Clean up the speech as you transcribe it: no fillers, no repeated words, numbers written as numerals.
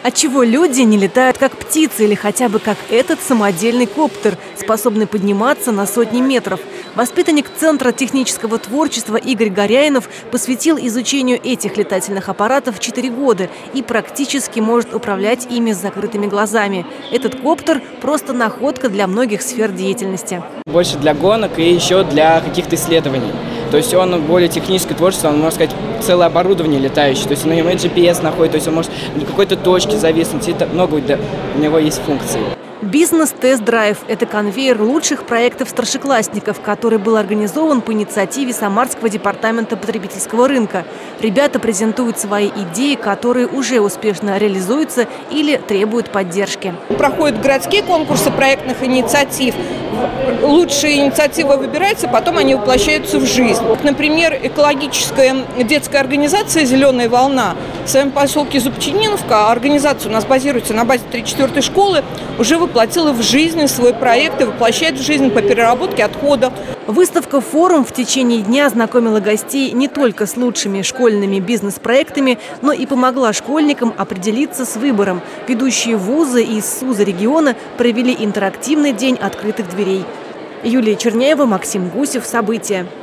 Отчего люди не летают как птицы или хотя бы как этот самодельный коптер, способный подниматься на сотни метров? Воспитанник Центра технического творчества Игорь Горяинов посвятил изучению этих летательных аппаратов 4 года и практически может управлять ими с закрытыми глазами. Этот коптер – просто находка для многих сфер деятельности. Больше для гонок и еще для каких-то исследований. То есть он более техническое творчество, он, можно сказать, целое оборудование летающее. То есть на нем и GPS находит, то есть он может на какой-то точке зависнуть. Это много у него есть функций. Бизнес-тест-драйв – это конвейер лучших проектов старшеклассников, который был организован по инициативе Самарского департамента потребительского рынка. Ребята презентуют свои идеи, которые уже успешно реализуются или требуют поддержки. Проходят городские конкурсы проектных инициатив. Лучшие инициативы выбираются, потом они воплощаются в жизнь. Например, экологическая детская организация «Зеленая волна» в своем поселке Зубчининовка, организация у нас базируется на базе 3-4 школы, уже воплотила в жизнь свой проект и воплощает в жизнь по переработке отходов. Выставка-форум в течение дня знакомила гостей не только с лучшими школьными бизнес-проектами, но и помогла школьникам определиться с выбором. Ведущие вузы из СУЗа региона провели интерактивный день открытых дверей. Юлия Черняева, Максим Гусев. События.